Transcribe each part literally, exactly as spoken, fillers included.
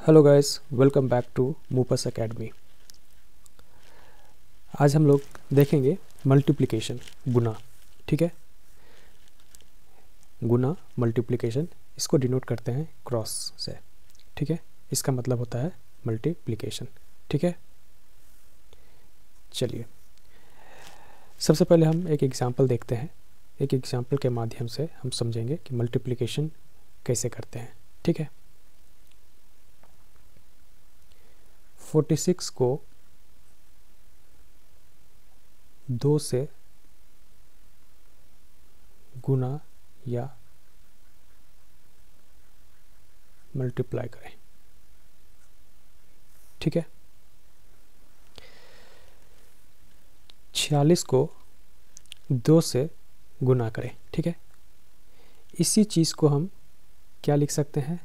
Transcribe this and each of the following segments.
Hello guys, welcome back to Moopas academy. आज हम लोग देखेंगे मल्टीप्लिकेशन, गुना। ठीक है, गुना मल्टीप्लिकेशन, इसको डिनोट करते हैं क्रॉस से। ठीक है, इसका मतलब होता है मल्टीप्लिकेशन। ठीक है, चलिए सबसे पहले हम एक एग्जांपल देखते हैं। एक एग्जांपल के माध्यम से हम समझेंगे कि मल्टीप्लिकेशन कैसे करते हैं। ठीक है, फोर्टी सिक्स को दो से गुना या मल्टीप्लाई करें। ठीक है, छियालीस को दो से गुना करें। ठीक है, इसी चीज़ को हम क्या लिख सकते हैं,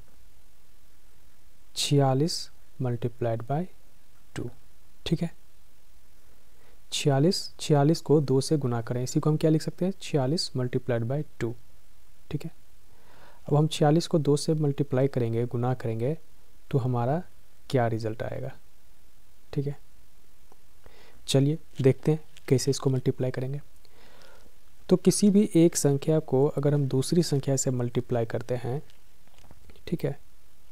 छियालीस मल्टीप्लाइड बाय टू। ठीक है, छियालीस छियालीस को दो से गुना करें, इसी को हम क्या लिख सकते हैं, छियालीस मल्टीप्लाइड बाय टू। ठीक है, अब हम छियालीस को दो से मल्टीप्लाई करेंगे, गुना करेंगे, तो हमारा क्या रिजल्ट आएगा। ठीक है, चलिए देखते हैं कैसे इसको मल्टीप्लाई करेंगे। तो किसी भी एक संख्या को अगर हम दूसरी संख्या से मल्टीप्लाई करते हैं, ठीक है,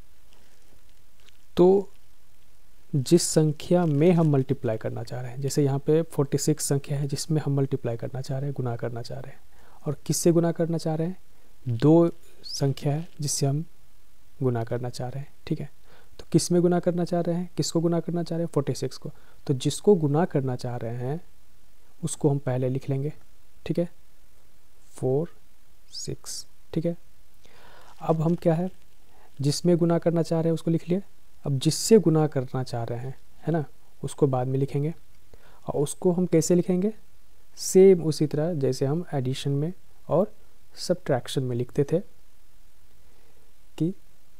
तो जिस संख्या में हम मल्टीप्लाई करना चाह रहे हैं, जैसे यहाँ पे छियालीस संख्या है जिसमें हम मल्टीप्लाई करना चाह रहे हैं, गुना करना चाह रहे हैं, और किससे गुना करना चाह रहे हैं, दो संख्या है जिससे हम गुना करना चाह रहे हैं। ठीक है, तो किस में गुना करना चाह रहे हैं, किसको गुना करना चाह रहे हैं, छियालीस को। तो जिसको गुना करना चाह रहे हैं उसको हम पहले लिख लेंगे। ठीक है, फोर सिक्स। ठीक है, अब हम क्या है, जिसमें गुना करना चाह रहे हैं उसको लिख लिए। अब जिससे गुना करना चाह रहे हैं, है ना, उसको बाद में लिखेंगे। और उसको हम कैसे लिखेंगे, सेम उसी तरह जैसे हम एडिशन में और सब्ट्रैक्शन में लिखते थे कि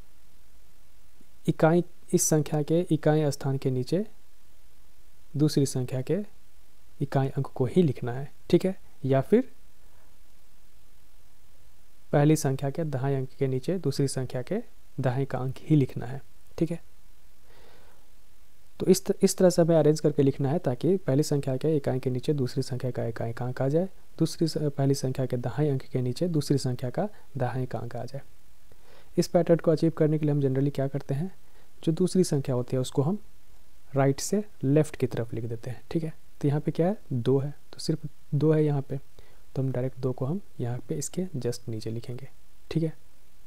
इकाई, इस संख्या के इकाई स्थान के नीचे दूसरी संख्या के इकाई अंक को ही लिखना है। ठीक है, या फिर पहली संख्या के दहाई अंक के नीचे दूसरी संख्या के दहाई का अंक ही लिखना है। ठीक है, तो इस तर, इस तरह से हमें अरेंज करके लिखना है ताकि पहली संख्या के इकाई के नीचे दूसरी संख्या का इकाई का अंक आ जाए, दूसरी पहली संख्या के दहाई अंक के नीचे दूसरी संख्या का दहाई का अंक आ जाए। इस पैटर्न को अचीव करने के लिए हम जनरली क्या करते हैं, जो दूसरी संख्या होती है उसको हम राइट से लेफ्ट की तरफ लिख देते हैं। ठीक है, तो यहाँ पे क्या है, दो है, तो सिर्फ दो है यहाँ पे, तो हम डायरेक्ट दो को हम यहाँ पे इसके जस्ट नीचे लिखेंगे। ठीक है,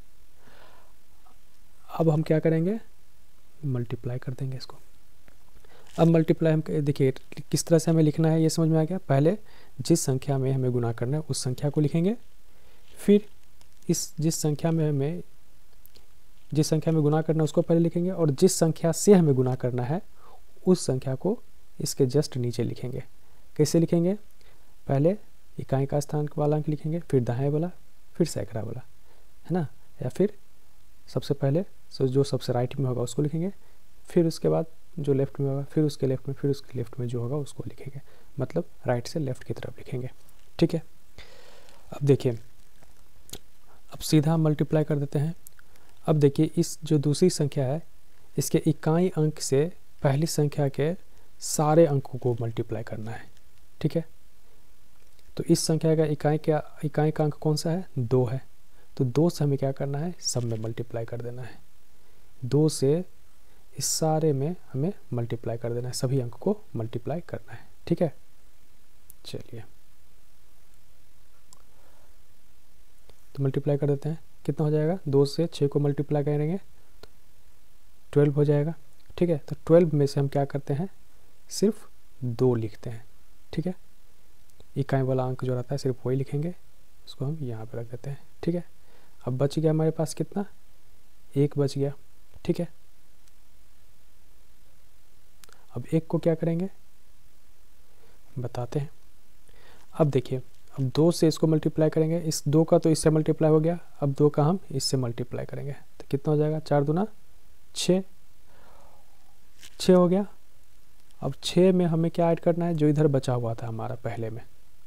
अब हम क्या करेंगे, मल्टीप्लाई कर देंगे इसको। अब मल्टीप्लाई हम देखिए किस तरह से हमें लिखना है, ये समझ में आ गया। पहले जिस संख्या में हमें गुना करना है उस संख्या को लिखेंगे, फिर इस जिस संख्या में हमें जिस संख्या में गुना करना है उसको पहले लिखेंगे, और जिस संख्या से हमें गुना करना है उस संख्या को इसके जस्ट नीचे लिखेंगे। कैसे लिखेंगे, पहले इकाई का स्थान वाला अंक लिखेंगे, फिर दाएं वाला, फिर सैकड़ा वाला, है ना, या फिर सबसे पहले जो सबसे राइट में होगा उसको लिखेंगे, फिर उसके बाद जो लेफ्ट में होगा, फिर उसके लेफ्ट में, फिर उसके लेफ्ट में जो होगा उसको लिखेंगे, मतलब राइट से लेफ्ट की तरफ लिखेंगे। ठीक है, अब देखिए, अब सीधा मल्टीप्लाई कर देते हैं। अब देखिए इस जो दूसरी संख्या है इसके इकाई अंक से पहली संख्या के सारे अंकों को मल्टीप्लाई करना है। ठीक है, तो इस संख्या का इकाई क्या इकाई का अंक कौन सा है, दो है, तो दो से हमें क्या करना है, सब में मल्टीप्लाई कर देना है। दो से इस सारे में हमें मल्टीप्लाई कर देना है, सभी अंक को मल्टीप्लाई करना है। ठीक है, चलिए तो मल्टीप्लाई कर देते हैं, कितना हो जाएगा, दो से छः को मल्टीप्लाई करेंगे तो ट्वेल्व हो जाएगा। ठीक है, तो ट्वेल्व में से हम क्या करते हैं, सिर्फ दो लिखते हैं। ठीक है, इकाई वाला अंक जो रहता है सिर्फ वही लिखेंगे, उसको हम यहाँ पे रख देते हैं। ठीक है, अब बच गया हमारे पास कितना, एक बच गया। ठीक है, अब एक को क्या करेंगे बताते हैं। अब देखिए, अब दो से इसको मल्टीप्लाई करेंगे, इस दो का तो इससे मल्टीप्लाई हो गया, अब दो का हम इससे मल्टीप्लाई करेंगे तो कितना हो जाएगा, चार दूना छः, छः हो गया। अब छः में हमें क्या ऐड करना है, जो इधर बचा हुआ था हमारा पहले में,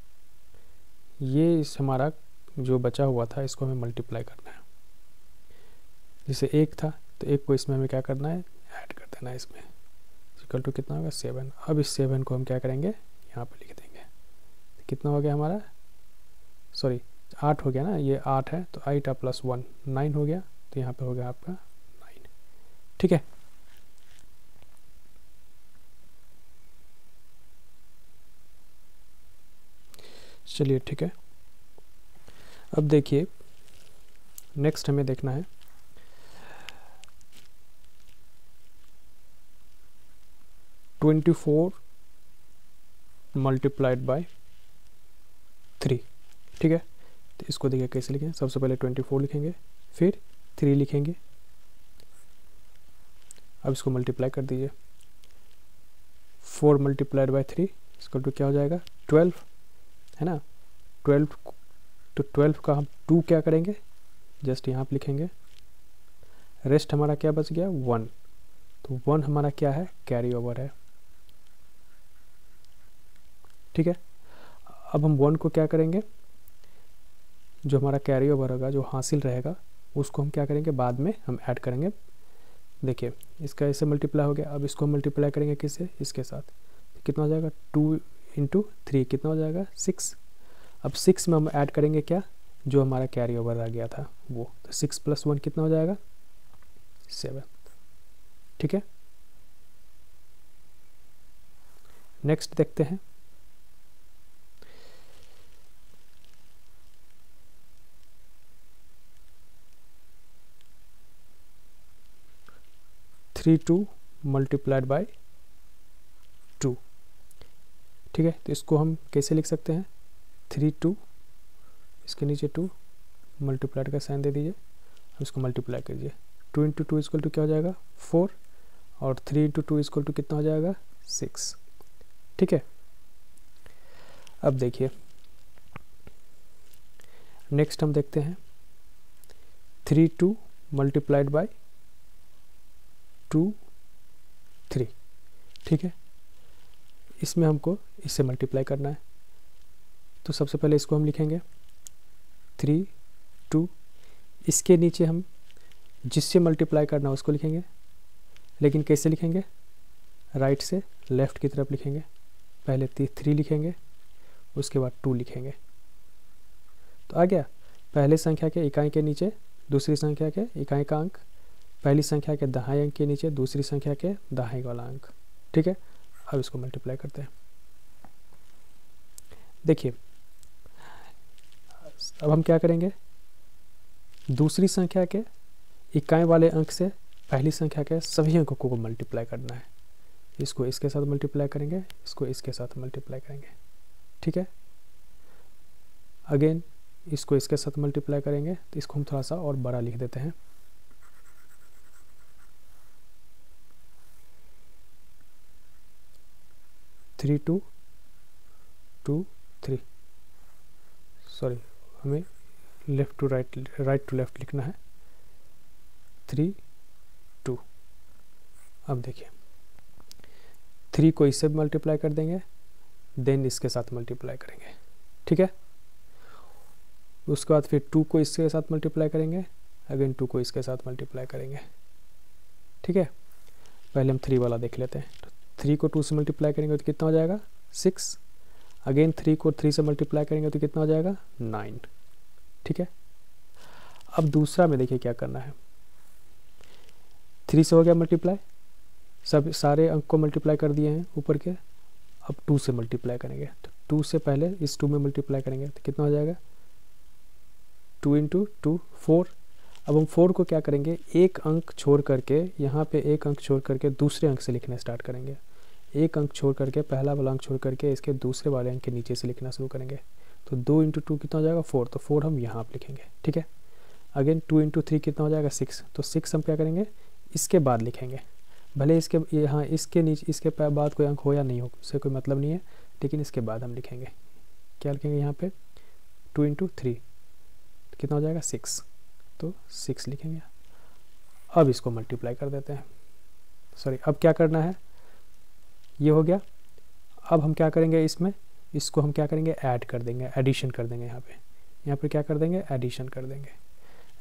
ये इस हमारा जो बचा हुआ था इसको हमें मल्टीप्लाई करना है। जैसे एक था तो एक को इसमें हमें क्या करना है, ऐड कर देना है इसमें, इक्वल टू कितना होगा सेवन। अब इस सेवन को हम क्या करेंगे, यहाँ पे लिख देंगे। तो कितना हो गया हमारा, सॉरी आठ हो गया ना, ये आठ है तो आठ प्लस वन नाइन हो गया, तो यहाँ पे हो गया आपका नाइन। ठीक है, चलिए ठीक है। अब देखिए नेक्स्ट हमें देखना है twenty four multiplied by three. ठीक है, तो इसको देखिए कैसे लिखें। सबसे पहले ट्वेंटी फोर लिखेंगे, फिर थ्री लिखेंगे। अब इसको मल्टीप्लाई कर दीजिए, फोर मल्टीप्लाइड बाय थ्री इसको टू क्या हो जाएगा, ट्वेल्व है ना। ट्वेल्व तो ट्वेल्व का हम टू क्या करेंगे, जस्ट यहाँ पे लिखेंगे। रेस्ट हमारा क्या बच गया, वन। तो वन हमारा क्या है, कैरी ओवर है। ठीक है, अब हम वन को क्या करेंगे, जो हमारा कैरी ओवर होगा, जो हासिल रहेगा, उसको हम क्या करेंगे, बाद में हम ऐड करेंगे। देखिए इसका ऐसे मल्टीप्लाई हो गया, अब इसको हम मल्टीप्लाई करेंगे किससे, इसके साथ। तो कितना हो जाएगा, टू इंटू थ्री कितना हो जाएगा, सिक्स। अब सिक्स में हम ऐड करेंगे क्या, जो हमारा कैरी ओवर आ गया था वो। तो सिक्स प्लस वन कितना हो जाएगा, सेवन। ठीक है, नेक्स्ट देखते हैं। Three two multiplied by two. ठीक है, तो इसको हम कैसे लिख सकते हैं, थ्री टू इसके नीचे टू मल्टीप्लाइड का साइन दे दीजिए। अब इसको मल्टीप्लाई कीजिए, two into two equal to क्या हो जाएगा, फोर, और three into two equal to कितना हो जाएगा, सिक्स। ठीक है, अब देखिए नेक्स्ट हम देखते हैं three two multiplied by two three. ठीक है, इसमें हमको इससे मल्टीप्लाई करना है। तो सबसे पहले इसको हम लिखेंगे थ्री टू, इसके नीचे हम जिससे मल्टीप्लाई करना है उसको लिखेंगे, लेकिन कैसे लिखेंगे, राइट से लेफ़्ट की तरफ लिखेंगे। पहले थ्री लिखेंगे, उसके बाद टू लिखेंगे। तो आ गया, पहले संख्या के इकाई के नीचे दूसरी संख्या के इकाई का अंक, पहली संख्या के दहाई अंक के नीचे दूसरी संख्या के दहाई वाला अंक। ठीक है, अब इसको मल्टीप्लाई करते हैं। देखिए अब हम क्या करेंगे, दूसरी संख्या के इकाई वाले अंक से पहली संख्या के सभी अंकों को मल्टीप्लाई करना है। इसको इसके साथ मल्टीप्लाई करेंगे, इसको इसके साथ मल्टीप्लाई करेंगे। ठीक है, अगेन इसको इसके साथ मल्टीप्लाई करेंगे, तो इसको हम थोड़ा सा और बड़ा लिख देते हैं। Three two two three, sorry हमें left to right, right to left लिखना है, थ्री टू। अब देखिए थ्री को इससे मल्टीप्लाई कर देंगे, देन इसके साथ मल्टीप्लाई करेंगे। ठीक है, उसके बाद फिर टू को इसके साथ मल्टीप्लाई करेंगे, अगेन टू को इसके साथ मल्टीप्लाई करेंगे। ठीक है, पहले हम थ्री वाला देख लेते हैं। तो थ्री को टू से मल्टीप्लाई करेंगे तो कितना हो जाएगा, सिक्स। अगेन थ्री को थ्री से मल्टीप्लाई करेंगे तो कितना हो जाएगा, नाइन। ठीक है, अब दूसरा में देखिए क्या करना है, थ्री से हो गया मल्टीप्लाई, सब सारे अंक को मल्टीप्लाई कर दिए हैं ऊपर के। अब टू से मल्टीप्लाई करेंगे, तो टू से पहले इस टू में मल्टीप्लाई करेंगे तो कितना हो जाएगा, टू इंटू टू फोर। अब हम फोर को क्या करेंगे, एक अंक छोड़ करके, यहाँ पे एक अंक छोड़ करके दूसरे अंक से लिखना स्टार्ट करेंगे। एक अंक छोड़ करके, पहला वाला अंक छोड़ करके इसके दूसरे वाले अंक के नीचे से लिखना शुरू करेंगे। तो दो इंटू टू कितना हो जाएगा, फोर। तो फोर हम यहाँ पे लिखेंगे। ठीक है, अगेन टू इंटू थ्री कितना हो जाएगा, सिक्स। तो सिक्स हम क्या करेंगे, इसके बाद लिखेंगे। भले इसके यहाँ इसके नीचे इसके बाद कोई अंक हो या नहीं हो, उससे कोई मतलब नहीं है, लेकिन इसके बाद हम लिखेंगे। क्या लिखेंगे यहाँ पे, टू इंटू थ्री कितना हो जाएगा, सिक्स। तो सिक्स लिखेंगे। अब इसको मल्टीप्लाई कर देते हैं। सॉरी, अब क्या करना है, ये हो गया। अब हम क्या करेंगे, इसमें इसको हम क्या करेंगे, ऐड कर देंगे, एडिशन कर देंगे। यहाँ पे यहाँ पे क्या कर देंगे, एडिशन कर देंगे।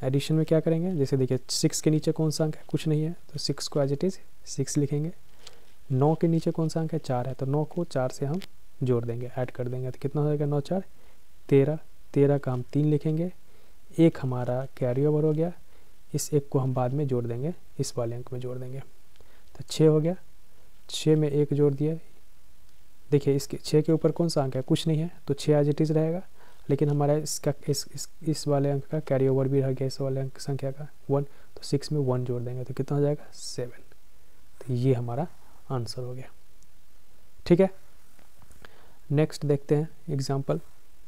एडिशन में क्या करेंगे, जैसे देखिए सिक्स के नीचे कौन सा अंक है, कुछ नहीं है, तो सिक्स को एज इट इज़ सिक्स लिखेंगे। नौ के नीचे कौन सा अंक है, चार है, तो नौ को चार से हम जोड़ देंगे, ऐड कर देंगे, तो कितना हो जाएगा, नौ चार तेरह, तेरह का हम तीन लिखेंगे, एक हमारा कैरी ओवर हो गया, इस एक को हम बाद में जोड़ देंगे, इस वाले अंक में जोड़ देंगे, तो छः हो गया, छः में एक जोड़ दिया, देखिए इसके छः के ऊपर कौन सा अंक है, कुछ नहीं है, तो छः एज इट इज़ रहेगा, लेकिन हमारा इसका इस इस इस वाले अंक का कैरी ओवर भी रह गया, इस वाले अंक संख्या का वन, तो सिक्स में वन जोड़ देंगे, तो कितना हो जाएगा, सेवन। तो ये हमारा आंसर हो गया। ठीक है, नेक्स्ट देखते हैं example.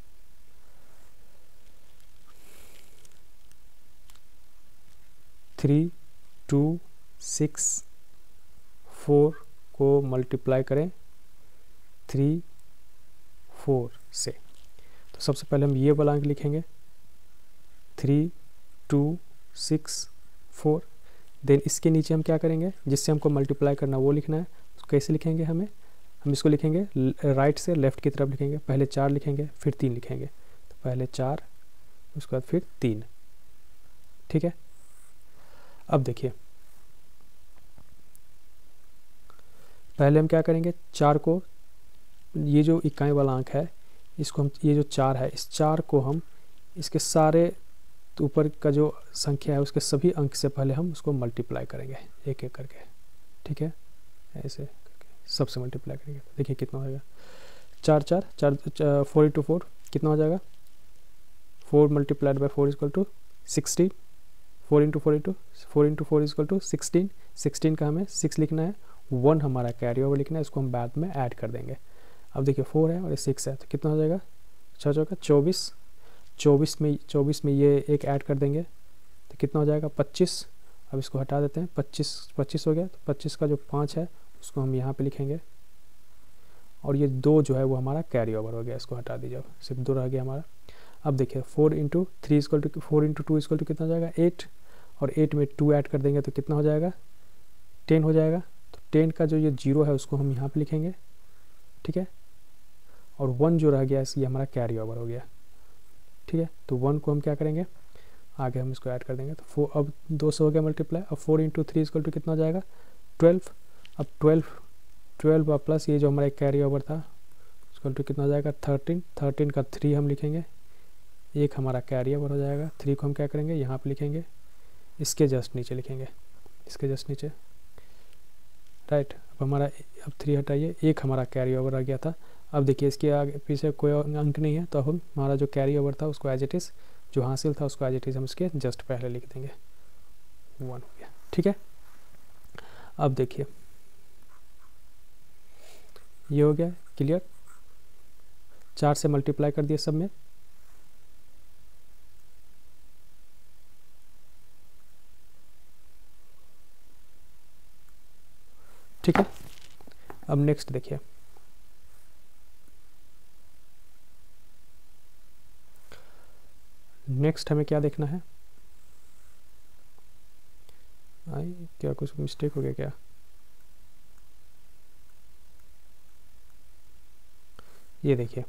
Three two six four को मल्टीप्लाई करें थ्री फोर से, तो सबसे पहले हम ये वाला अंक लिखेंगे, three two six four, then इसके नीचे हम क्या करेंगे, जिससे हमको मल्टीप्लाई करना वो लिखना है, तो कैसे लिखेंगे, हमें हम इसको लिखेंगे राइट से लेफ़्ट की तरफ लिखेंगे, पहले चार लिखेंगे फिर तीन लिखेंगे, तो पहले चार उसके बाद फिर तीन। ठीक है, अब देखिए पहले हम क्या करेंगे, चार को, ये जो इकाई वाला अंक है इसको हम, ये जो चार है इस चार को हम इसके सारे ऊपर का जो संख्या है उसके सभी अंक से पहले हम उसको मल्टीप्लाई करेंगे एक एक करके। ठीक है, ऐसे करके सबसे मल्टीप्लाई करेंगे, देखिए कितना हो जाएगा, चार चार चार फोर इंटू फोर कितना हो जाएगा, four multiplied by four is equal to sixteen, four into four into four into four is equal to sixteen, sixteen का हमें सिक्स लिखना है, वन हमारा कैरी ओवर लिखना है, इसको हम बाद में ऐड कर देंगे। अब देखिए फोर है और ये सिक्स है, तो कितना हो जाएगा, छः चौका चौबीस, चौबीस में चौबीस में ये एक ऐड कर देंगे, तो कितना हो जाएगा, पच्चीस। अब इसको हटा देते हैं, पच्चीस पच्चीस हो गया, तो पच्चीस का जो पाँच है उसको हम यहाँ पे लिखेंगे, और ये दो जो है वो हमारा कैरी ओवर हो गया, इसको हटा दीजिए, सिर्फ दो रह गया हमारा। अब देखिए four into three is equal to four into two is equal to कितना हो जाएगा, एट, और एट में टू ऐड कर देंगे तो कितना हो जाएगा, टेन हो जाएगा। तो टेन का जो ये जीरो है उसको हम यहाँ पे लिखेंगे। ठीक है, और वन जो रह गया ये हमारा कैरी ओवर हो गया। ठीक है, तो वन को हम क्या करेंगे, आगे हम इसको ऐड कर देंगे, तो फोर, अब दो सौ हो गया मल्टीप्लाई। अब four into three is equal to कितना हो जाएगा, ट्वेल्व। अब ट्वेल्व ट्वेल्व और प्लस ये जो हमारा एक कैरी ओवर था इजक्वल टू कितना हो जाएगा, थर्टीन। थर्टीन का थ्री हम लिखेंगे, एक हमारा कैरी ओवर हो जाएगा। थ्री को हम क्या करेंगे, यहाँ पे लिखेंगे, इसके जस्ट नीचे लिखेंगे, इसके जस्ट नीचे, राइट। अब हमारा अब थ्री हटाइए, एक हमारा कैरी ओवर आ गया था। अब देखिए इसके आगे पीछे कोई अंक नहीं है, तो हम हमारा जो कैरी ओवर था उसको एज इट इज़, जो हासिल था उसको एज इट इज़ हम इसके जस्ट पहले लिख देंगे, वन हो गया। ठीक है, अब देखिए ये हो गया क्लियर, चार से मल्टीप्लाई कर दिए सब में। ठीक है, अब नेक्स्ट देखिए, नेक्स्ट हमें क्या देखना है, आई क्या कुछ मिस्टेक हो गया क्या, ये देखिए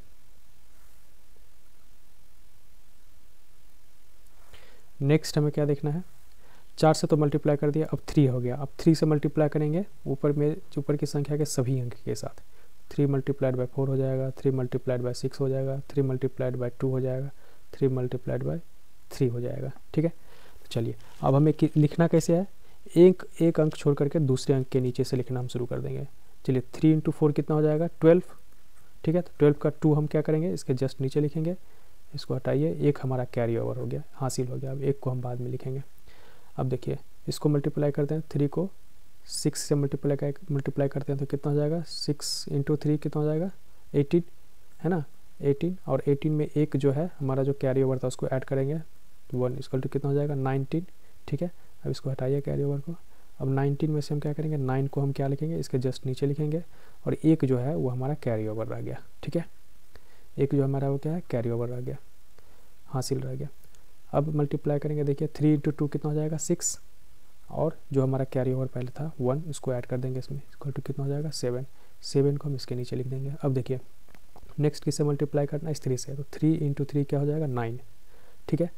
नेक्स्ट हमें क्या देखना है, चार से तो मल्टीप्लाई कर दिया, अब थ्री हो गया। अब थ्री से मल्टीप्लाई करेंगे ऊपर में, ऊपर की संख्या के सभी अंक के साथ। थ्री मल्टीप्लाइड बाई फोर हो जाएगा, थ्री मल्टीप्लाइड बाई सिक्स हो जाएगा, थ्री मल्टीप्लाइड बाई टू हो जाएगा, थ्री मल्टीप्लाइड बाई थ्री हो जाएगा। ठीक है, तो चलिए अब हमें लिखना कैसे है, एक एक अंक छोड़ करके दूसरे अंक के नीचे से लिखना हम शुरू कर देंगे। चलिए थ्री इंटू फोर कितना हो जाएगा, ट्वेल्व। ठीक है, तो ट्वेल्व का टू हम क्या करेंगे, इसके जस्ट नीचे लिखेंगे, इसको हटाइए, एक हमारा कैरी ओवर हो गया, हासिल हो गया। अब एक को हम बाद में लिखेंगे। अब देखिए इसको मल्टीप्लाई करते हैं, थ्री को सिक्स से मल्टीप्लाई मल्टीप्लाई करते हैं तो कितना हो जाएगा, सिक्स इंटू थ्री कितना हो जाएगा, एटीन, है ना, एटीन। और एटीन में एक जो है हमारा जो कैरी ओवर था उसको ऐड करेंगे, वन इक्वल टू कितना हो जाएगा, नाइनटीन। ठीक है, अब इसको हटाइए कैरी ओवर को। अब नाइनटीन में से हम क्या करेंगे, नाइन को हम क्या लिखेंगे, इसके जस्ट नीचे लिखेंगे, और एक जो है वो हमारा कैरी ओवर रह गया। ठीक है, एक जो हमारा वो क्या है, कैरी ओवर रह गया, हासिल रह गया। अब मल्टीप्लाई करेंगे, देखिए थ्री इंटू टू कितना हो जाएगा, सिक्स, और जो हमारा कैरी ओवर पहले था वन, उसको ऐड कर देंगे इसमें, इक्वल टू कितना हो जाएगा, सेवन। सेवन को हम इसके नीचे लिख देंगे। अब देखिए नेक्स्ट किससे मल्टीप्लाई करना है, इस थ्री से, तो थ्री इंटू थ्री क्या हो जाएगा, नाइन। ठीक है,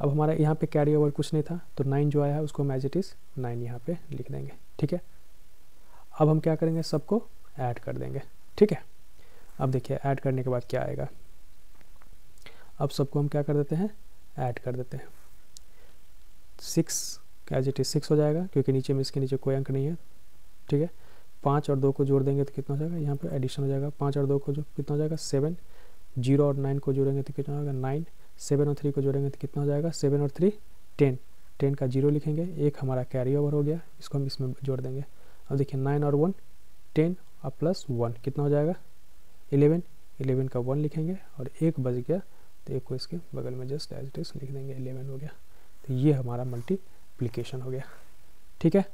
अब हमारा यहाँ पे कैरी ओवर कुछ नहीं था, तो नाइन जो आया है उसको हम एज इट इज़ नाइन यहाँ पे लिख देंगे। ठीक है, अब हम क्या करेंगे, सबको ऐड कर देंगे। ठीक है, अब देखिए ऐड करने के बाद क्या आएगा, अब सबको हम क्या कर देते हैं, ऐड कर देते हैं। Six as it is six हो जाएगा, क्योंकि नीचे में इसके नीचे कोई अंक नहीं है। ठीक है, पाँच और दो को जोड़ देंगे तो कितना हो जाएगा, यहाँ पे एडिशन हो जाएगा। पाँच और दो को जो कितना हो जाएगा, सेवन। जीरो और नाइन को जोड़ेंगे तो कितना होगा, नाइन। सेवन और थ्री को जोड़ेंगे तो कितना हो जाएगा, सेवन और थ्री टेन। टेन का जीरो लिखेंगे, एक हमारा कैरी ओवर हो गया, इसको हम इसमें जोड़ देंगे। अब देखिए नाइन और वन टेन और प्लस वन कितना हो जाएगा, इलेवन। इलेवन का वन लिखेंगे और एक बच गया तो एक को इसके बगल में जस्ट एज इट इज लिख देंगे, इलेवन हो गया। तो ये हमारा मल्टीप्लिकेशन हो गया। ठीक है,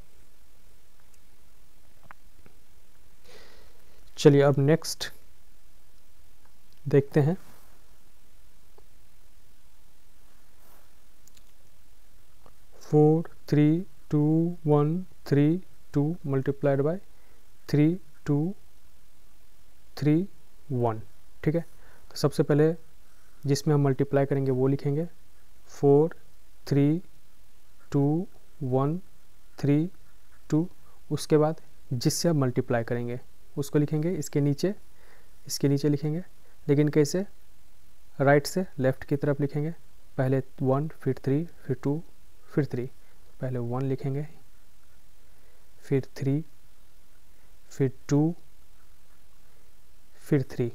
चलिए अब नेक्स्ट देखते हैं। Four three two one three two multiplied by three two three one. ठीक है, तो सबसे पहले जिसमें हम मल्टीप्लाई करेंगे वो लिखेंगे, four three two one three two. उसके बाद जिससे हम मल्टीप्लाई करेंगे उसको लिखेंगे इसके नीचे, इसके नीचे लिखेंगे, लेकिन कैसे, राइट से लेफ़्ट की तरफ लिखेंगे। पहले वन, फिर थ्री, फिर टू, फिर थ्री। पहले वन लिखेंगे, फिर थ्री, फिर टू, फिर थ्री।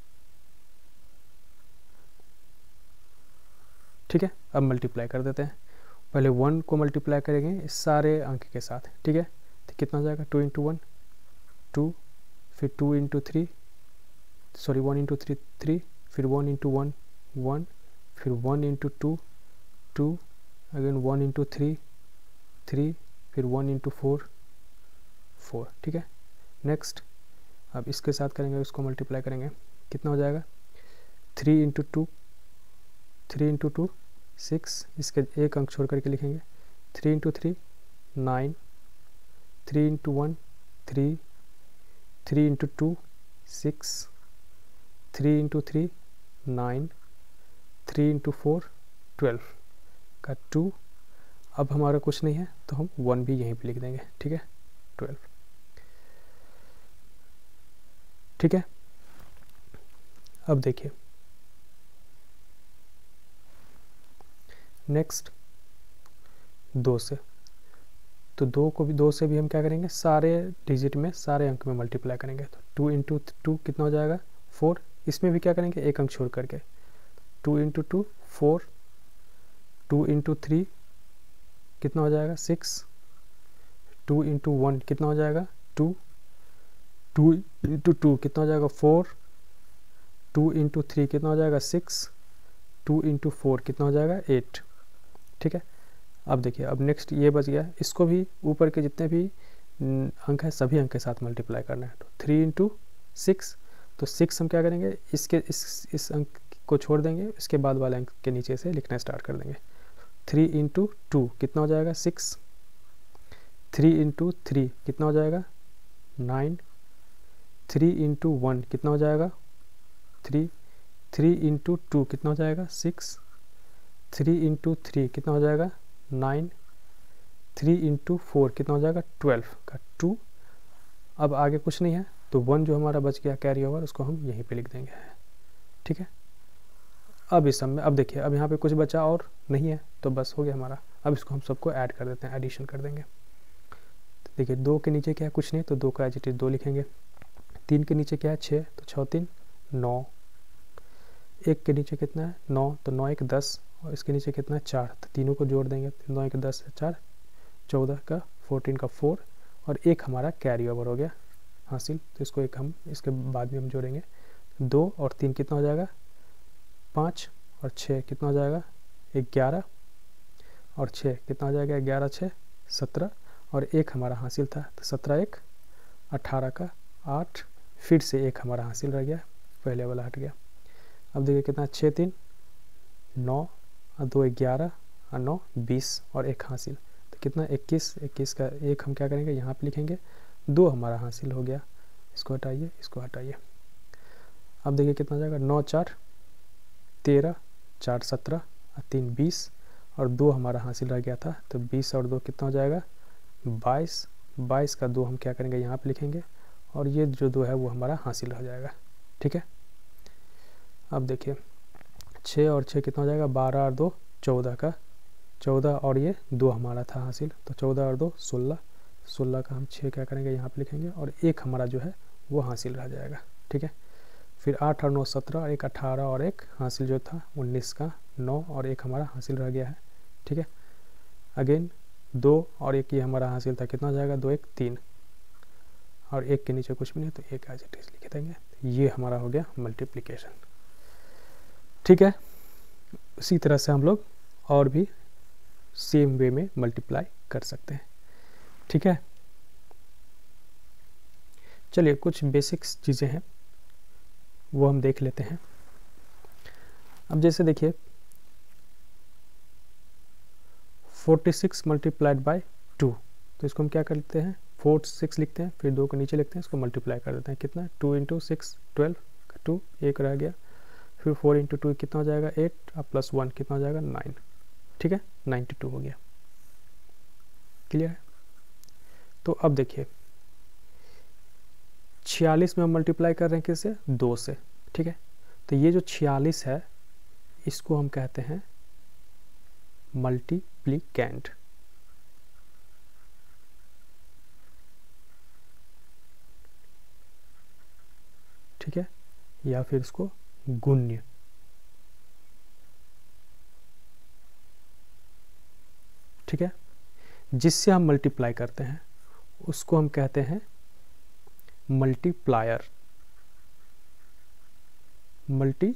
ठीक है, अब मल्टीप्लाई कर देते हैं। पहले वन को मल्टीप्लाई करेंगे इस सारे अंक के साथ। ठीक है, तो कितना हो जाएगा, टू इंटू वन टू, फिर two into three, sorry one into three three, फिर वन इंटू वन वन, फिर one into two two, again one into three three, फिर वन इंटू फोर फोर। ठीक है, नेक्स्ट अब इसके साथ करेंगे, उसको मल्टीप्लाई करेंगे, कितना हो जाएगा, three into two three into two six, इसके एक अंक छोड़ करके लिखेंगे, three into three nine, three into one three, three into two six, three into three nine, three into four twelve का टू। अब हमारा कुछ नहीं है तो हम वन भी यहीं पे लिख देंगे। ठीक है, ट्वेल्व। ठीक है, अब देखिए नेक्स्ट दो से, तो दो को भी, दो से भी हम क्या करेंगे, सारे डिजिट में सारे अंक में मल्टीप्लाई करेंगे। तो टू इंटू टू कितना हो जाएगा, फोर। इसमें भी क्या करेंगे, एक अंक छोड़ करके, two into two four, two into three कितना हो जाएगा, सिक्स, टू इंटू वन कितना हो जाएगा, टू, टू इंटू टू कितना हो जाएगा, फोर, टू इंटू थ्री कितना हो जाएगा, सिक्स, टू इंटू फोर कितना हो जाएगा, एट। ठीक है, अब देखिए अब नेक्स्ट ये बच गया, इसको भी ऊपर के जितने भी अंक है सभी अंक के साथ मल्टीप्लाई करना है। तो थ्री इंटू सिक्स, तो सिक्स हम क्या करेंगे, इसके इस इस अंक को छोड़ देंगे, इसके बाद वाले अंक के नीचे से लिखना स्टार्ट कर देंगे। थ्री इंटू टू कितना हो जाएगा, सिक्स, थ्री इंटू थ्री कितना हो जाएगा, नाइन, थ्री इंटू वन कितना हो जाएगा, थ्री, थ्री इंटू टू कितना हो जाएगा, सिक्स, थ्री इंटू थ्री कितना हो जाएगा, नाइन, थ्री इंटू फोर कितना हो जाएगा, ट्वेल्व का टू। अब आगे कुछ नहीं है तो वन जो हमारा बच गया कैरी ओवर, उसको हम यहीं पे लिख देंगे। ठीक है, अब इस सब में अब देखिए अब यहाँ पे कुछ बचा और नहीं है तो बस हो गया हमारा। अब इसको हम सबको ऐड कर देते हैं, एडिशन कर देंगे। तो देखिए दो के नीचे क्या है, कुछ नहीं, तो दो का एज इट इज दो लिखेंगे। तीन के नीचे क्या है, छः, तो छः तीन नौ। एक के नीचे कितना है, नौ, तो नौ एक दस, और इसके नीचे कितना है, चार, तो तीनों को जोड़ देंगे, नौ एक दस चार, चौदह का, फोर्टीन का फोर, और एक हमारा कैरी ओवर हो गया हासिल। तो इसको एक हम इसके बाद में हम जोड़ेंगे, दो और तीन कितना हो जाएगा, पाँच, और छः कितना हो जाएगा, ग्यारह, और छः कितना हो जाएगा, ग्यारह छः सत्रह, और एक हमारा हासिल था, तो सत्रह एक अठारह का आठ, फिर से एक हमारा हासिल रह गया, पहले वाला हट गया। अब देखिए कितना, छः तीन नौ, और दो ग्यारह, और नौ बीस, और एक हासिल, तो कितना, इक्कीस। इक्कीस का एक हम क्या करेंगे, यहाँ पे लिखेंगे, दो हमारा हासिल हो गया, इसको हटाइए, इसको हटाइए। अब देखिए कितना हो जाएगा, नौ चार तेरह, चार सत्रह, और तीन बीस, और दो हमारा हासिल रह गया था, तो बीस और दो कितना हो जाएगा बाईस। बाईस का दो हम क्या करेंगे यहाँ पे लिखेंगे, और ये जो दो है वो हमारा हासिल रह जाएगा। ठीक है, अब देखिए छः और छः कितना हो जाएगा, बारह और दो चौदह का, चौदह और ये दो हमारा था हासिल, तो चौदह और दो सोलह, सोलह का हम छः क्या करेंगे यहाँ पे लिखेंगे, और एक हमारा जो है वो हासिल रह जाएगा। ठीक है, फिर आठ और नौ सत्रह, और एक अठारह, और एक हासिल जो था उन्नीस का नौ, और एक हमारा हासिल रह गया है। ठीक है, अगेन दो और एक ये हमारा हासिल था, कितना हो जाएगा, दो एक तीन, और एक के नीचे कुछ भी नहीं तो एक एज इट इज लिख देंगे। ये हमारा हो गया मल्टीप्लिकेशन। ठीक है, उसी तरह से हम लोग और भी सेम वे में मल्टीप्लाई कर सकते हैं। ठीक है, चलिए कुछ बेसिक्स चीज़ें हैं वो हम देख लेते हैं। अब जैसे देखिए forty six multiplied by two, तो इसको हम क्या करते हैं, फोर सिक्स लिखते हैं, फिर दो को नीचे लिखते हैं, इसको मल्टीप्लाई कर देते हैं, कितना two into six twelve, two एक रह गया, फिर फोर इंटू टू कितना हो जाएगा एट, और प्लस वन कितना हो जाएगा नाइन। ठीक है, नाइन्टी टू हो गया। क्लियर है, तो अब देखिए छियालीस में हम मल्टीप्लाई कर रहे हैं किससे, दो से। ठीक है, तो ये जो छियालीस है इसको हम कहते हैं मल्टीप्लिकेंट। ठीक है, या फिर इसको गुण्य। ठीक है, जिससे हम मल्टीप्लाई करते हैं उसको हम कहते हैं मल्टीप्लायर। Multi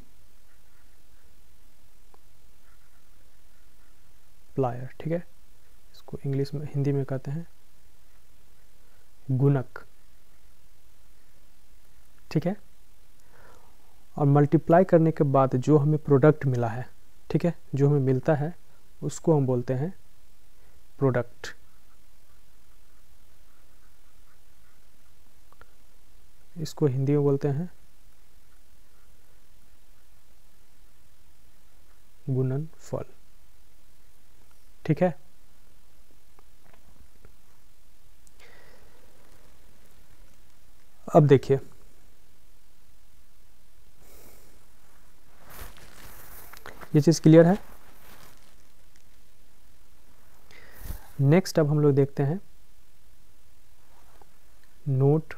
plier. ठीक है, इसको इंग्लिश में हिंदी में कहते हैं गुणक। ठीक है, और मल्टीप्लाई करने के बाद जो हमें प्रोडक्ट मिला है, ठीक है, जो हमें मिलता है उसको हम बोलते हैं प्रोडक्ट। इसको हिंदी में बोलते हैं गुणनफल। ठीक है, अब देखिए ये चीज क्लियर है। नेक्स्ट अब हम लोग देखते हैं नोट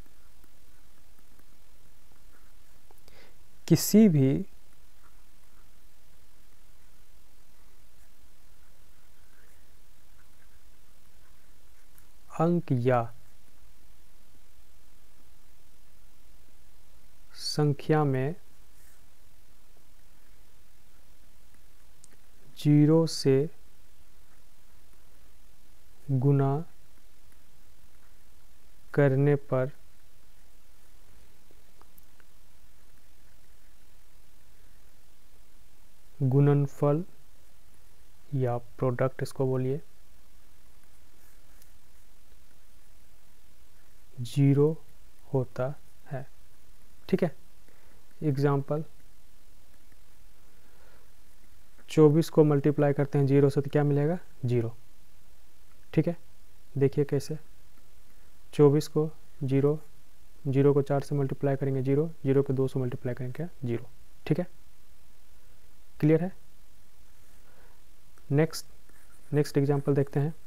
किसी भी अंक या संख्या में जीरो से गुना करने पर गुणनफल या प्रोडक्ट इसको बोलिए जीरो होता है। ठीक है, एग्जाम्पल चौबीस को मल्टीप्लाई करते हैं जीरो से तो क्या मिलेगा, जीरो। ठीक है, देखिए कैसे, चौबीस को जीरो, जीरो को चार से मल्टीप्लाई करेंगे जीरो, जीरो को दो से मल्टीप्लाई करेंगे क्या, जीरो। ठीक है, क्लियर है। नेक्स्ट नेक्स्ट एग्जांपल देखते हैं,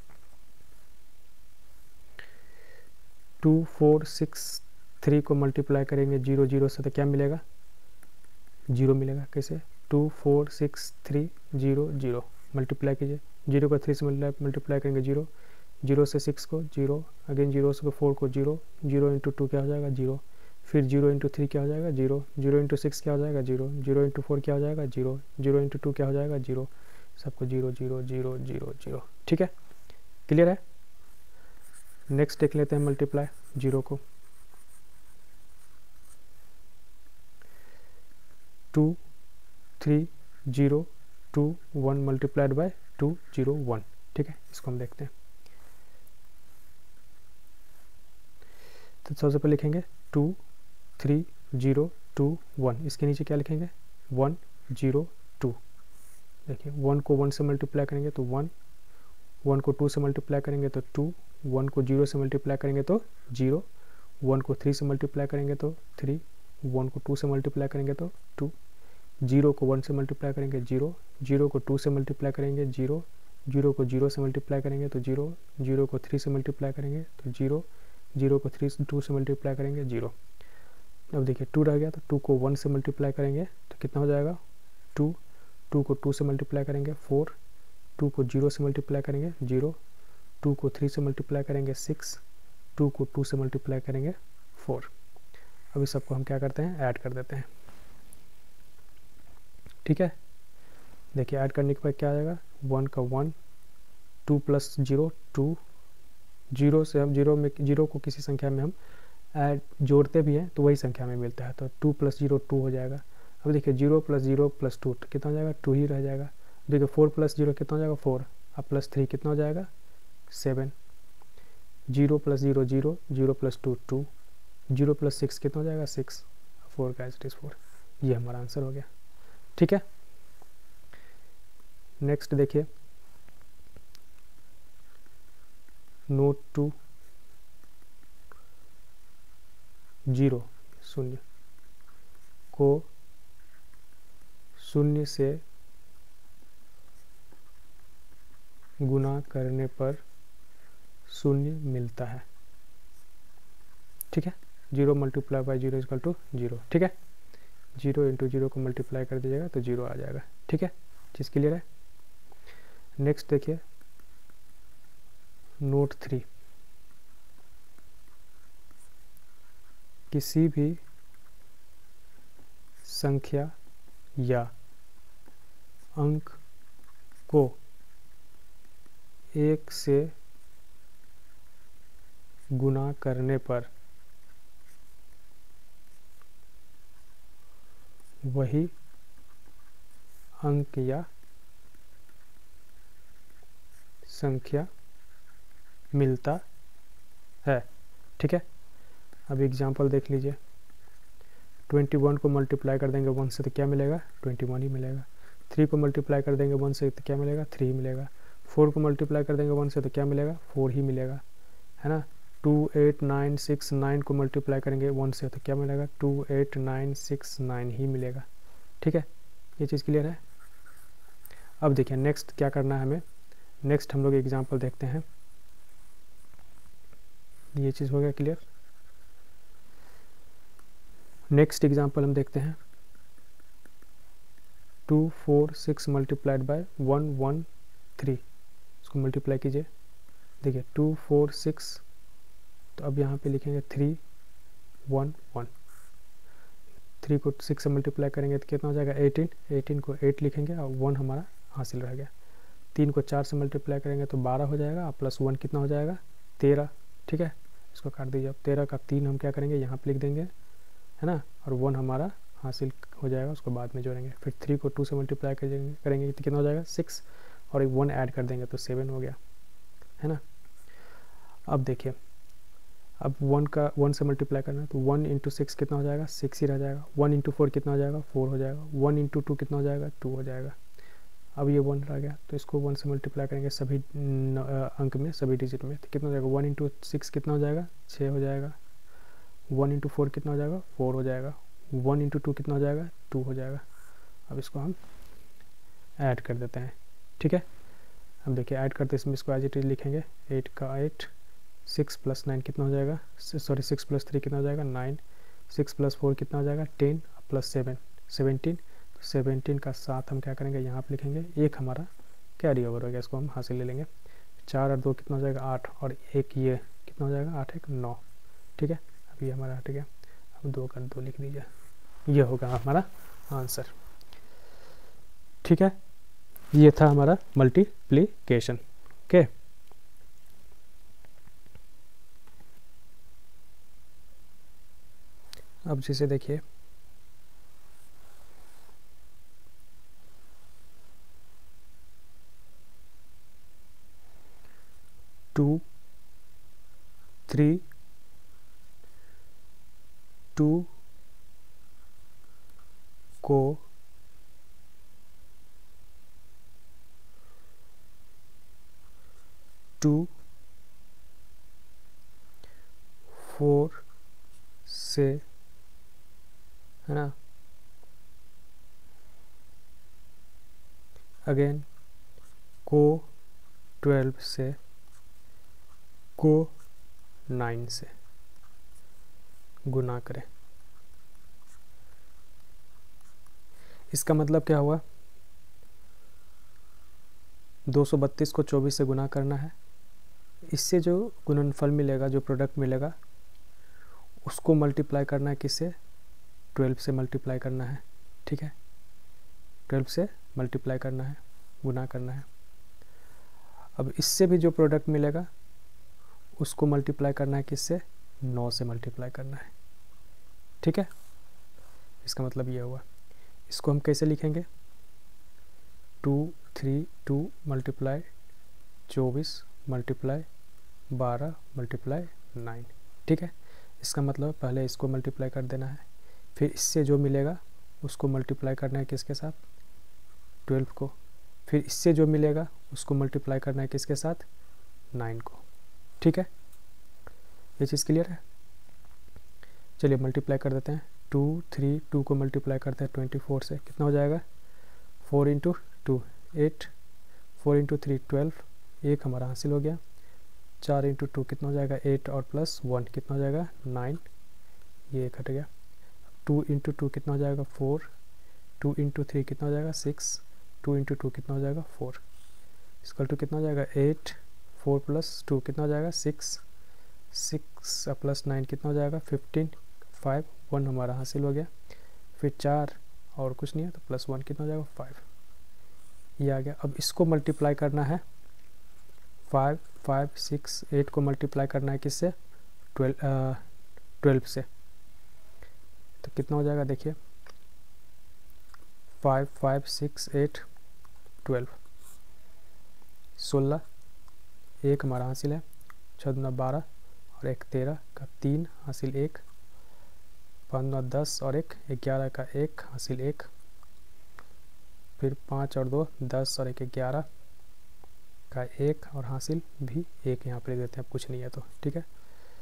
टू फोर सिक्स थ्री को मल्टीप्लाई करेंगे जीरो जीरो से तो क्या मिलेगा, जीरो मिलेगा। कैसे, two four six three zero zero, multiply कीजिए, जीरो को थ्री से मल्टीप्लाई करेंगे जीरो, जीरो से सिक्स को जीरो, अगेन जीरो से फोर को जीरो, जीरो इंटू टू क्या हो जाएगा जीरो, फिर जीरो इंटू थ्री क्या हो जाएगा जीरो, जीरो इंटू सिक्स क्या हो जाएगा जीरो, जीरो इंटू फोर क्या हो जाएगा जीरो, जीरो इंटू टू क्या हो जाएगा जीरो, सबको zero zero zero zero zero. ठीक है, क्लियर है। नेक्स्ट देख लेते हैं मल्टीप्लाई जीरो को, two three zero two one multiplied by two zero one. ठीक है, इसको हम देखते हैं। तो सबसे पहले लिखेंगे two three zero two one, इसके नीचे क्या लिखेंगे वन जीरो टू, देखिए वन को वन से मल्टीप्लाई करेंगे तो वन, वन को टू से मल्टीप्लाई करेंगे तो टू, वन को जीरो से मल्टीप्लाई करेंगे तो जीरो, वन को थ्री से मल्टीप्लाई करेंगे तो थ्री, वन को टू से मल्टीप्लाई करेंगे तो टू, जीरो को वन से मल्टीप्लाई करेंगे जीरो, जीरो को टू से मल्टीप्लाई करेंगे जीरो, जीरो को जीरो से मल्टीप्लाई करेंगे तो जीरो, जीरो को थ्री से मल्टीप्लाई करेंगे तो जीरो, जीरो को थ्री टू से मल्टीप्लाई करेंगे जीरो। अब देखिए टू रह गया तो टू को वन से मल्टीप्लाई करेंगे तो कितना हो जाएगा टू, टू को टू से मल्टीप्लाई करेंगे फोर, टू को जीरो से मल्टीप्लाई करेंगे जीरो, टू को थ्री से मल्टीप्लाई करेंगे सिक्स, टू को टू से मल्टीप्लाई करेंगे फोर। अभी सबको हम क्या करते हैं ऐड कर देते हैं। ठीक है, देखिए ऐड करने के बाद क्या आ जाएगा वन का one, two plus zero two, zero से हम जीरो में जीरो को किसी संख्या में हम ऐड जोड़ते भी हैं तो वही संख्या में मिलता है, तो टू प्लस जीरो टू हो जाएगा। अब देखिए zero plus zero plus two कितना हो जाएगा टू ही रह जाएगा। देखिए फोर प्लस जीरो कितना हो जाएगा फोर, अब प्लस थ्री कितना हो जाएगा seven, zero plus zero zero, zero plus two two, zero plus six कितना हो जाएगा सिक्स, फोर का इट इज़ फोर। ये हमारा आंसर हो गया। ठीक है, नेक्स्ट देखिए नोट टू जीरो, शून्य को शून्य से गुना करने पर शून्य मिलता है। ठीक है, zero multiply by zero equal to zero. ठीक है, जीरो इंटू जीरो को मल्टीप्लाई कर दीजिएगा तो जीरो आ जाएगा। ठीक है, चीज़ क्लियर है। नेक्स्ट देखिए नोट थ्री, किसी भी संख्या या अंक को एक से गुना करने पर वही अंक या संख्या मिलता है। ठीक है, अब एग्जांपल देख लीजिए, ट्वेंटी वन को मल्टीप्लाई कर देंगे वन से तो क्या मिलेगा ट्वेंटी वन ही मिलेगा, थ्री को मल्टीप्लाई कर देंगे वन से तो क्या मिलेगा थ्री ही मिलेगा, फोर को मल्टीप्लाई कर देंगे वन से तो क्या मिलेगा फोर ही मिलेगा, है ना। Two eight nine six nine को मल्टीप्लाई करेंगे वन से तो क्या मिलेगा two eight nine six nine ही मिलेगा। ठीक है, ये चीज़ क्लियर है। अब देखिए नेक्स्ट क्या करना है हमें, नेक्स्ट हम लोग एग्जाम्पल देखते हैं। ये चीज़ हो गया क्लियर। नेक्स्ट एग्जाम्पल हम देखते हैं, two four six multiplied by one one three, इसको मल्टीप्लाई कीजिए। देखिए टू फोर सिक्स, तो अब यहाँ पे लिखेंगे थ्री वन वन, थ्री को सिक्स से मल्टीप्लाई करेंगे तो कितना हो जाएगा एटीन, एटीन को एट लिखेंगे और वन हमारा हासिल रह गया। तीन को चार से मल्टीप्लाई करेंगे तो बारह हो जाएगा, प्लस वन कितना हो जाएगा तेरह। ठीक है, इसको काट दीजिए। अब तेरह का तीन हम क्या करेंगे यहाँ पे लिख देंगे, है ना, और वन हमारा हासिल हो जाएगा, उसको बाद में जोड़ेंगे। फिर थ्री को टू से मल्टीप्लाई करेंगे करेंगे तो कितना हो जाएगा सिक्स, और एक वन ऐड कर देंगे तो सेवन हो गया, है ना। अब देखिए, अब वन का वन से मल्टीप्लाई करना है तो वन इंटू सिक्स कितना हो जाएगा सिक्स ही रह जाएगा। वन इंटू फोर कितना हो जाएगा फोर हो जाएगा। वन इंटू टू कितना हो जाएगा टू हो जाएगा। अब ये वन रह गया तो इसको वन से मल्टीप्लाई करेंगे सभी अंक में, सभी डिजिट में, तो कितना हो जाएगा वन इंटू सिक्स कितना हो जाएगा छः हो जाएगा। वन इंटू फोर कितना हो जाएगा फोर हो जाएगा। वन इंटू टू कितना हो जाएगा टू हो जाएगा। अब इसको हम ऐड कर देते हैं। ठीक है, अब देखिए ऐड करते इसमें इसको एज इट इज लिखेंगे, एट का एट, सिक्स प्लस नाइन कितना हो जाएगा, सॉरी सिक्स प्लस थ्री कितना हो जाएगा नाइन, सिक्स प्लस फोर कितना हो जाएगा टेन, प्लस सेवन सेवनटीन, तो सेवनटीन का साथ हम क्या करेंगे यहाँ पे लिखेंगे, एक हमारा कैरी ओवर हो गया, इसको हम हासिल ले लेंगे। चार और दो कितना हो जाएगा आठ, और एक ये कितना हो जाएगा आठ एक नौ। ठीक है, अब ये हमारा हट गया। अब दो का दो लिख दीजिए, ये होगा हमारा आंसर। ठीक है, ये था हमारा मल्टीप्लिकेशन। ओके, अब जैसे देखिए टू थ्री टू को टू फोर से, है ना, अगेन को ट्वेल्व से, को नाइन से गुना करें। इसका मतलब क्या हुआ, दो सौ बत्तीस को चौबीस से गुना करना है। इससे जो गुणनफल मिलेगा, जो प्रोडक्ट मिलेगा, उसको मल्टीप्लाई करना है किससे, ट्वेल्व से मल्टीप्लाई करना है। ठीक है, ट्वेल्व से मल्टीप्लाई करना है, गुना करना है। अब इससे भी जो प्रोडक्ट मिलेगा उसको मल्टीप्लाई करना है किससे, नौ से मल्टीप्लाई करना है। ठीक है, इसका मतलब ये हुआ। इसको हम कैसे लिखेंगे, टू थ्री टू मल्टीप्लाई चौबीस मल्टीप्लाई बारह मल्टीप्लाई नाइन। ठीक है, इसका मतलब पहले इसको मल्टीप्लाई कर देना है, फिर इससे जो मिलेगा उसको मल्टीप्लाई करना है किसके साथ, ट्वेल्व को, फिर इससे जो मिलेगा उसको मल्टीप्लाई करना है किसके साथ, नाइन को। ठीक है, ये चीज़ क्लियर है। चलिए मल्टीप्लाई कर देते हैं, टू थ्री टू को मल्टीप्लाई करते हैं ट्वेंटी फोर से, कितना हो जाएगा, four into two eight, four into three twelve, एक हमारा हासिल हो गया। चार इंटू टू कितना हो जाएगा, एट और प्लस वन कितना हो जाएगा, नाइन, ये एक हट गया। टू इंटू टू कितना हो जाएगा, फोर, टू इंटू थ्री कितना हो जाएगा, सिक्स, टू इंटू टू कितना हो जाएगा, फोर, इसकल टू कितना हो जाएगा, एट, फोर प्लस टू कितना हो जाएगा, सिक्स, सिक्स प्लस नाइन कितना हो जाएगा, फिफ्टीन, फाइव, वन हमारा हासिल हो गया। फिर चार और कुछ नहीं है तो प्लस वन कितना हो जाएगा, फाइव, ये आ गया। अब इसको मल्टीप्लाई करना है, फाइव फाइव सिक्स एट को मल्टीप्लाई करना है किससे, ट्वेल्व ट्वेल्व से, तो कितना हो जाएगा, देखिए five five six eight twelve, सोलह, एक हमारा हासिल है, छः दूना बारह और एक तेरह का तीन हासिल एक, पाँच नौ दस और एक ग्यारह का एक हासिल एक, फिर पाँच और दो दस और एक ग्यारह का एक और हासिल भी एक, यहाँ पर लिख देते हैं, अब कुछ नहीं है तो। ठीक है,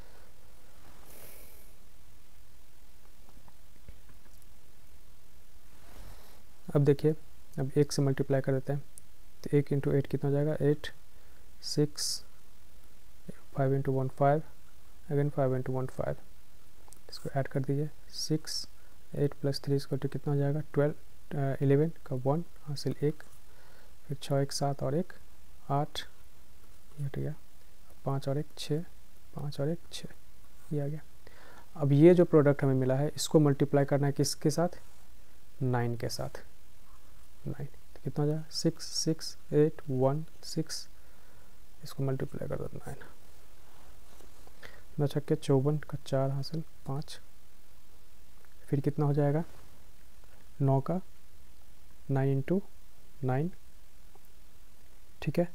अब देखिए, अब एक से मल्टीप्लाई कर देते हैं, तो एक इंटू एट कितना हो जाएगा, eight, six, five into one five, again five into one five, इसको ऐड कर दीजिए, सिक्स, एट प्लस थ्री इसको तो कितना हो जाएगा, ट्वेल्व, इलेवन का वन हासिल एक, फिर छः एक सात और एक आठ, ये हट गया, पाँच और एक छः, पाँच और एक छः, ये आ गया। अब ये जो प्रोडक्ट हमें मिला है इसको मल्टीप्लाई करना है किसके साथ, नाइन के साथ, नाइन, तो कितना हो जाएगा, six, six, eight, one, six, इसको मल्टीप्लाई कर दो नाइन, नौ छक्के चौवन का चार हासिल पाँच, फिर कितना हो जाएगा, नौ का नाइन इंटू नाइन। ठीक है,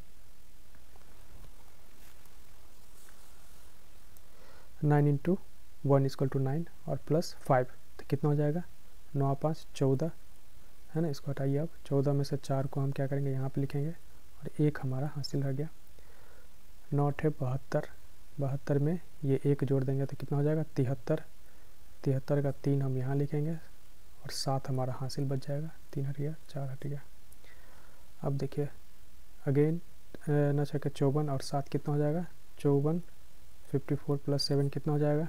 nine into one equal to nine और प्लस फाइव, तो कितना हो जाएगा, नौ पाँच चौदह, है ना, इसको हटाइए। अब चौदह में से चार को हम क्या करेंगे, यहाँ पे लिखेंगे और एक हमारा हासिल रह गया, नौ अठे बहत्तर, बहत्तर में ये एक जोड़ देंगे तो कितना हो जाएगा, तिहत्तर, तिहत्तर का तीन हम यहाँ लिखेंगे और सात हमारा हासिल बच जाएगा, तीन हट गया, चार हट गया। अब देखिए अगेन न छके चौवन और सात कितना हो जाएगा, चौवन, फिफ्टी फोर प्लस सेवन कितना हो जाएगा,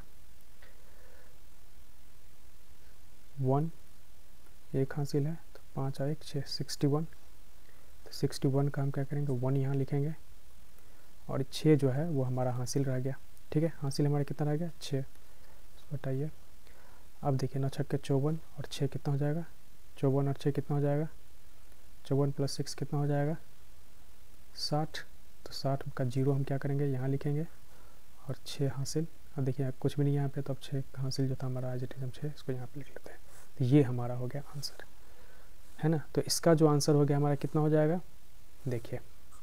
वन, एक हासिल है तो पाँच और एक छः, सिक्सटी वन, तो सिक्सटी वन का हम क्या करेंगे, वन यहाँ लिखेंगे और छः जो है वो हमारा हासिल रह गया। ठीक है, हासिल हमारा कितना रह गया, छः, इसको हटाइए। अब देखिए नौ छक्के चौवन और छः कितना हो जाएगा, चौवन और छः कितना हो जाएगा, चौवन प्लस सिक्स कितना हो जाएगा, साठ, तो साठ का जीरो हम क्या करेंगे, यहाँ लिखेंगे और छः हासिल। अब देखिए कुछ भी नहीं यहाँ पे, तो अब छः हासिल जो था हमारा आज हम छः, इसको यहाँ पे लिख लेते हैं, तो ये हमारा हो गया आंसर, है ना। तो इसका जो आंसर हो गया हमारा कितना हो जाएगा, देखिए,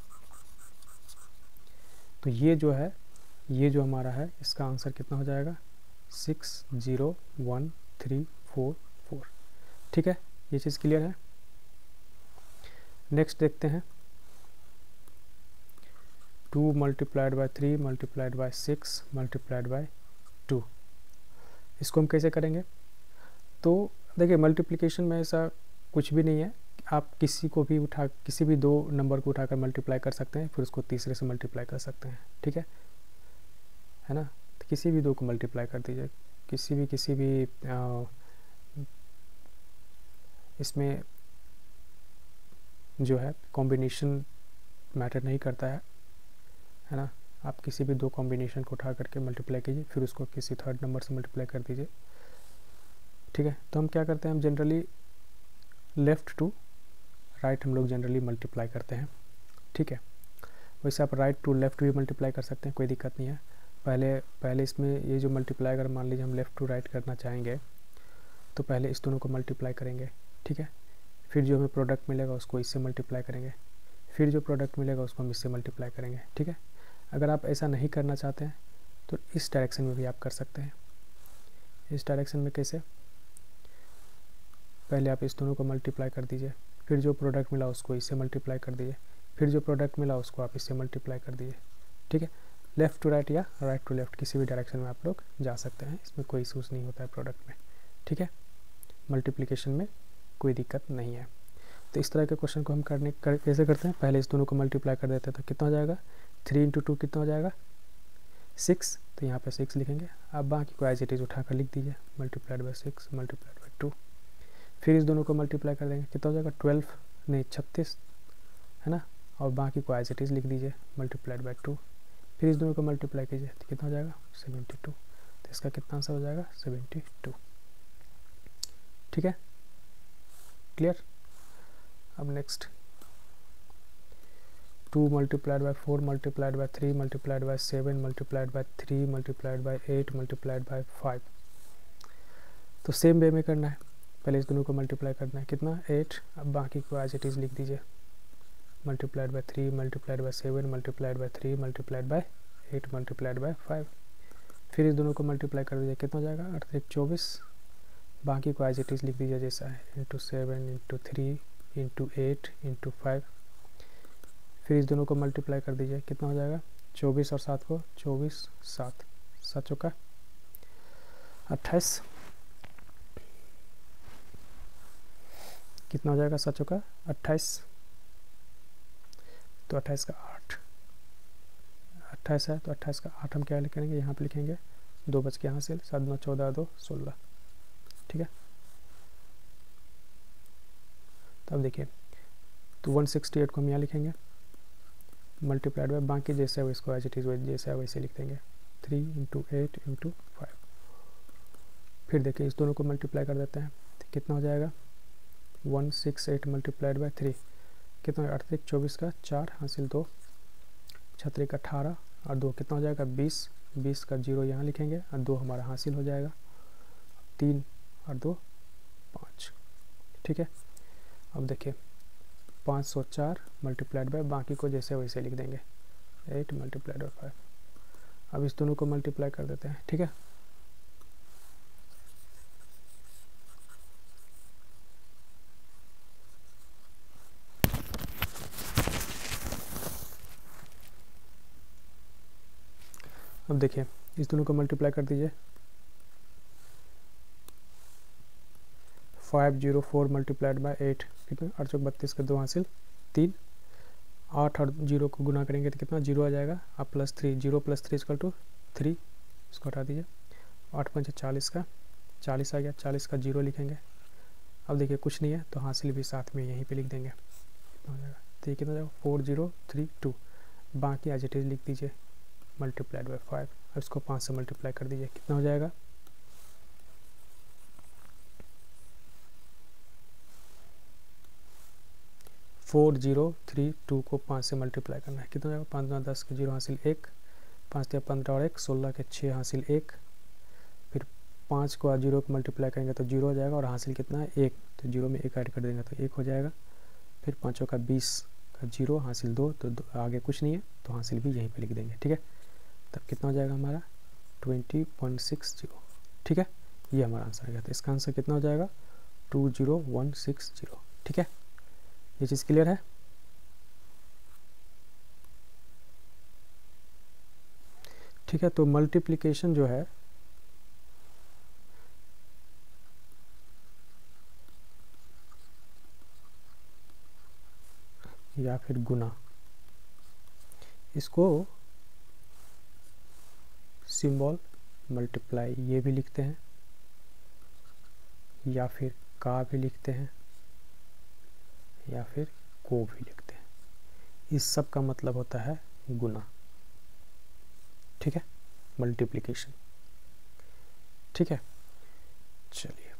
तो ये जो है, ये जो हमारा है इसका आंसर कितना हो जाएगा, six zero one three four four. ठीक है, ये चीज़ क्लियर है। नेक्स्ट देखते हैं two multiplied by three multiplied by six multiplied by two. इसको हम कैसे करेंगे? तो देखिए मल्टीप्लिकेशन में ऐसा कुछ भी नहीं है, आप किसी को भी उठा किसी भी दो नंबर को उठाकर मल्टीप्लाई कर सकते हैं, फिर उसको तीसरे से मल्टीप्लाई कर सकते हैं, ठीक है है ना। तो किसी भी दो को मल्टीप्लाई कर दीजिए, किसी भी किसी भी आ, इसमें जो है कॉम्बिनेशन मैटर नहीं करता है है ना। आप किसी भी दो कॉम्बिनेशन को उठा करके मल्टीप्लाई कीजिए, फिर उसको किसी थर्ड नंबर से मल्टीप्लाई कर दीजिए, ठीक है। तो हम क्या करते हैं, हम जनरली लेफ़्ट टू राइट हम लोग जनरली मल्टीप्लाई करते हैं, ठीक है। वैसे आप राइट टू लेफ़्ट भी मल्टीप्लाई कर सकते हैं, कोई दिक्कत नहीं है। पहले पहले इसमें ये जो मल्टीप्लाई अगर मान लीजिए हम लेफ़्ट टू राइट करना चाहेंगे तो पहले इस दोनों को मल्टीप्लाई करेंगे, ठीक है। फिर जो हमें प्रोडक्ट मिलेगा उसको इससे मल्टीप्लाई करेंगे, फिर जो प्रोडक्ट मिलेगा उसको हम इससे मल्टीप्लाई करेंगे, ठीक है। अगर आप ऐसा नहीं करना चाहते हैं तो इस डायरेक्शन में भी आप कर सकते हैं। इस डायरेक्शन में कैसे? पहले आप इस दोनों को मल्टीप्लाई कर दीजिए, फिर जो प्रोडक्ट मिला उसको इससे मल्टीप्लाई कर दीजिए, फिर जो प्रोडक्ट मिला उसको आप इससे मल्टीप्लाई कर दीजिए, ठीक है। लेफ़्ट टू राइट या राइट टू लेफ़्ट किसी भी डायरेक्शन में आप लोग जा सकते हैं, इसमें कोई इशूज़ नहीं होता है प्रोडक्ट में, ठीक है। मल्टीप्लिकेशन में कोई दिक्कत नहीं है। तो इस तरह के क्वेश्चन को हम करने कर, कैसे करते हैं, पहले इस दोनों को मल्टीप्लाई कर देते हैं तो कितना हो जाएगा, थ्री इंटू टू कितना हो जाएगा, सिक्स। तो यहाँ पे सिक्स लिखेंगे, आप बाकी को एज इट इज़ उठा कर लिख दीजिए, multiplied by six multiplied by two. फिर इस दोनों को मल्टीप्लाई कर देंगे, कितना हो जाएगा, ट्वेल्व नहीं छत्तीस, है ना। और बाकी को एज इट इज़ लिख दीजिए, मल्टीप्लाइड बाई टू। फिर इस दोनों को मल्टीप्लाई कीजिए तो कितना हो जाएगा, सेवेंटी टू। तो इसका कितना आंसर हो जाएगा, सेवेंटी टू, ठीक है, क्लियर। अब next, two multiplied by four multiplied by three multiplied by seven multiplied by three multiplied by eight multiplied by five. तो सेम वे में करना है, पहले इस दोनों को मल्टीप्लाई करना है, कितना, एट। अब बाकी को एज इट इज़ लिख दीजिए, multiplied by three multiplied by seven multiplied by three multiplied by eight multiplied by five. फिर इस दोनों को मल्टीप्लाई कर दीजिए, कितना हो जाएगा, आठ एक चौबीस। बाकी को एज इट इज़ लिख दीजिए जैसा है, into seven into three into eight into five. फिर इस दोनों को मल्टीप्लाई कर दीजिए, कितना हो जाएगा, चौबीस और सात को, चौबीस सात सात चौका अट्ठाईस, कितना हो जाएगा, सात चौका अट्ठाईस। तो अट्ठाईस का आठ, अट्ठाईस है तो अट्ठाईस का आठ हम क्या लिखेंगे, यहाँ पे लिखेंगे दो बच के यहाँ से, सात नौ चौदह दो सोलह, ठीक है। तो अब देखिए, तो वन सिक्सटी एट को हम यहाँ लिखेंगे, मल्टीप्लाइड बाय बाकी जैसे है इसको एज इट इज़ जैसे है वैसे लिख देंगे, three into eight into five. फिर देखिए इस दोनों को मल्टीप्लाई कर देते हैं तो कितना हो जाएगा, one six eight multiplied by three, कितना, अड़तीस चौबीस का चार हासिल दो, छतरी का अठारह और दो कितना हो जाएगा, बीस। बीस का जीरो यहाँ लिखेंगे और दो हमारा हासिल हो जाएगा, तीन और दो पाँच, ठीक है। अब देखिए पाँच सौ चार मल्टीप्लाइड बाय बाकी को जैसे वैसे लिख देंगे, एट मल्टीप्लाइड बाय फाइव। अब इस दोनों को मल्टीप्लाई कर देते हैं, ठीक है। अब देखिए इस दोनों को मल्टीप्लाई कर दीजिए, five zero four multiplied by eight, कितना, आठ चौक बत्तीस का दो हासिल तीन, आठ और जीरो को गुना करेंगे तो कितना, जीरो आ जाएगा। अब plus three, zero plus three equal to three, इसको हटा दीजिए, आठ पंच चालीस का चालीस आ गया, चालीस का जीरो लिखेंगे। अब देखिए कुछ नहीं है तो हासिल भी साथ में यहीं पे लिख देंगे, कितना हो जाएगा, तो ये कितना हो जाएगा, फोर जीरो थ्री टू। बाकी एज इट इज लिख दीजिए, मल्टीप्लाइड बाई फाइव। अब इसको पाँच से मल्टीप्लाई कर दीजिए, कितना हो जाएगा, फोर जीरो थ्री टू को पाँच से मल्टीप्लाई करना है, कितना हो जाएगा, पाँच नौ दस के जीरो हासिल एक, पाँच या पंद्रह और एक सोलह के छः हासिल एक। फिर पाँच को जीरो को मल्टीप्लाई करेंगे तो जीरो हो जाएगा और हासिल कितना है, एक। तो जीरो में एक ऐड कर देंगे तो एक हो जाएगा। फिर पाँचों का बीस का जीरो हासिल दो, तो दो, आगे कुछ नहीं है तो हासिल भी यहीं पे लिख देंगे, ठीक है। तब कितना हो जाएगा हमारा, ट्वेंटी पॉइंट सिक्स जीरो, ठीक है। ये हमारा आंसर आ गया। तो इसका आंसर कितना हो जाएगा, two zero one six zero, ठीक है। ये चीज़ क्लियर है। ठीक है, तो मल्टीप्लिकेशन जो है या फिर गुना, इसको सिंबल मल्टीप्लाई ये भी लिखते हैं या फिर का भी लिखते हैं या फिर को भी लिखते हैं। इस सब का मतलब होता है गुना। ठीक है, मल्टीप्लिकेशन। ठीक है, चलिए